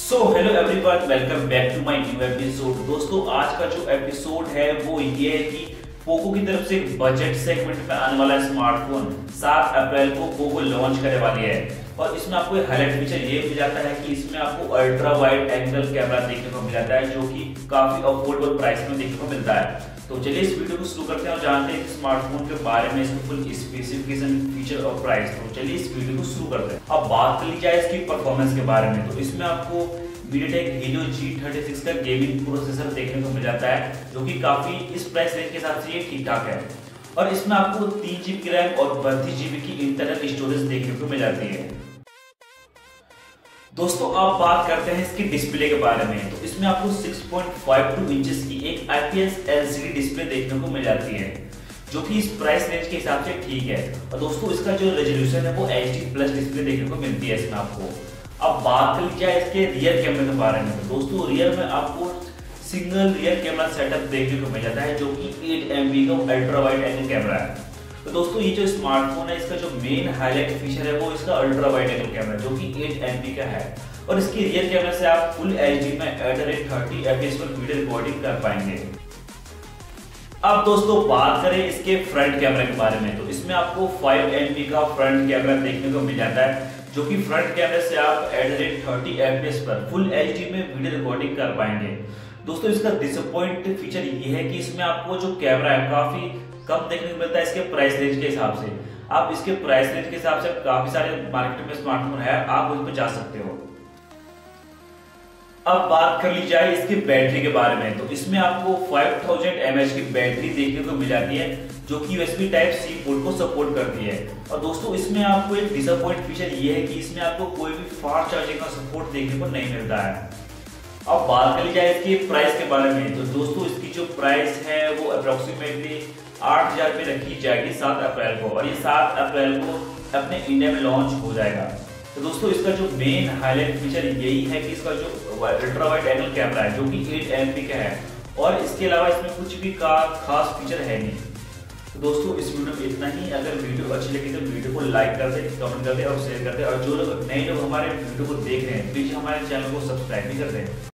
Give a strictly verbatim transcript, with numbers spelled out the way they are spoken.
So hello everyone, welcome back to my new episode. दोस्तों, आज का जो एपिसोड है वो ये है कि पोको की तरफ से बजट सेगमेंट में आने वाला स्मार्टफोन सात अप्रैल को पोको लॉन्च करने वाली है। और इसमें आपको हाईलाइट फीचर ये मिल जाता है कि इसमें आपको अल्ट्रा वाइड एंगल कैमरा देखने को मिल जाता है, जो कि काफी अफोर्डेबल प्राइस में देखने को मिलता है। तो चलिए इस वीडियो को शुरू करते हैं और जानते हैं स्मार्टफोन के बारे में, इसके फुल स्पेसिफिकेशन, फीचर और प्राइस। तो चलिए इस वीडियो को शुरू करते हैं। अब बात कर ली जाए इसकी परफॉर्मेंस के बारे में, तो इसमें आपको MediaTek Helio G thirty six का गेमिंग प्रोसेसर देखने को मिल जाता है, जो कि काफी इस प्राइस रेंज के हिसाब से ये ठीक ठाक है। और इसमें आपको तीन जीबी की रैम और बत्तीस जीबी की इंटरनल स्टोरेज देखने को मिल जाती है। दोस्तों, आप बात करते हैं इसकी डिस्प्ले के बारे में, तो इसमें आपको six point five two inches की एक I P S L C D display देखने को मिल जाती है, जो कि इस प्राइस रेंज के हिसाब से ठीक है। और दोस्तों, इसका जो रेजोल्यूशन है वो एच डी प्लस डिस्प्ले देखने को मिलती है इसमें आपको। अब बात कर ली जाए इसके रियर कैमरे के बारे में, तो दोस्तों रियर में आपको सिंगल रियर कैमरा सेटअप देखने को मिल जाता है, जो कि एट एम पी का अल्ट्रा वाइड एंगल कैमरा है। तो दोस्तों, ये जो स्मार्टफोन है इसका जो मेन हाईलाइट फीचर है वो इसका अल्ट्रा वाइड एंगल कैमरा, जो कि एट एम पी का है। और इसके रियर कैमरा से आप फुल एच डी में eight thirty F P S पर वीडियो रिकॉर्डिंग कर पाएंगे। अब दोस्तों बात करें इसके फ्रंट कैमरे के बारे में, तो इसमें आपको फाइव एम पी का फ्रंट कैमरा देखने को मिल जाता है, जो कि फ्रंट कैमरे से आप eight thirty F P S पर फुल एच डी में वीडियो रिकॉर्डिंग कर पाएंगे। दोस्तों, इसका डिसअपॉइंट फीचर ये है कि इसमें आपको जो कैमरा है काफी कम देखने को मिलता है इसके प्राइस रेंज के हिसाब से। आप इसके प्राइस रेंज के हिसाब से काफी सारे मार्केट में स्मार्टफोन है, आप उस पर जा सकते हो। अब बात कर ली जाए इसकी बैटरी के बारे में, तो इसमें आपको five thousand M A H की बैटरी देखने को मिल जाती है, जो कि U S B type C port को सपोर्ट करती है। और दोस्तों, इसमें आपको एक डिसअपॉइंट फीचर ये है कि इसमें आपको कोई भी फास्ट चार्जिंग का सपोर्ट देखने को नहीं मिलता है। अब बात कर ली जाए इसकी प्राइस के बारे में, तो दोस्तों इसकी जो प्राइस है वो अप्रोक्सीमेटली आठ हजार पे रखी जाएगी सात अप्रैल को, और ये सात अप्रैल को अपने इंडिया में लॉन्च हो जाएगा। तो दोस्तों, इसका जो मेन हाईलाइट फीचर यही है कि इसका जो अल्ट्रा वाइड एंगल कैमरा है, जो कि एट एम पी का है, और इसके अलावा इसमें कुछ भी का खास फीचर है नहीं। तो दोस्तों, इस वीडियो में इतना ही। अगर वीडियो अच्छी लगी तो वीडियो को लाइक कर दें, कमेंट कर दें और शेयर कर दें। और जो लोग नए लोग हमारे वीडियो को देख रहे हैं, प्लीज हमारे चैनल को सब्सक्राइब भी कर दें।